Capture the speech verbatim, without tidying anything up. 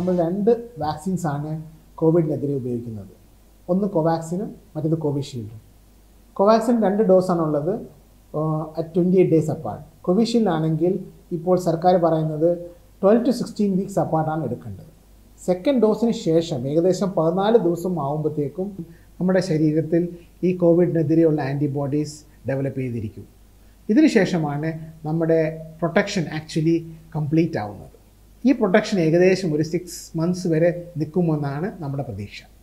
നമ്മൾ രണ്ട് വാക്സിൻസാണ് കോവിഡിനെതിരെ ഉപയോഗിക്കുന്നത്. ഒന്ന് കോവാക്സിനും മറ്റൊന്ന് കോവിഷീൽഡും. കോവാക്സിൻ രണ്ട് ഡോസാണുള്ളത്, at twenty eight days apart. Covishield ആണെങ്കിൽ ഇപ്പോൾ സർക്കാർ പറയുന്നത് ട്വൽവ് ടു സിക്സ്റ്റീൻ വീക്സ് അപ്പാർട്ടാണ് എടുക്കേണ്ടത്. സെക്കൻഡ് ഡോസിന് ശേഷം ഏകദേശം പതിനാല് ദിവസം ആകുമ്പോഴത്തേക്കും നമ്മുടെ ശരീരത്തിൽ ഈ കോവിഡിനെതിരെയുള്ള ആൻറ്റിബോഡീസ് ഡെവലപ്പ് ചെയ്തിരിക്കും. ഇതിന് ശേഷമാണ് നമ്മുടെ പ്രൊട്ടക്ഷൻ ആക്ച്വലി കംപ്ലീറ്റ് ആവുന്നത്. ഈ പ്രൊട്ടക്ഷൻ ഏകദേശം ഒരു സിക്സ് മന്ത്സ് വരെ നിൽക്കുമെന്നാണ് നമ്മുടെ പ്രതീക്ഷ.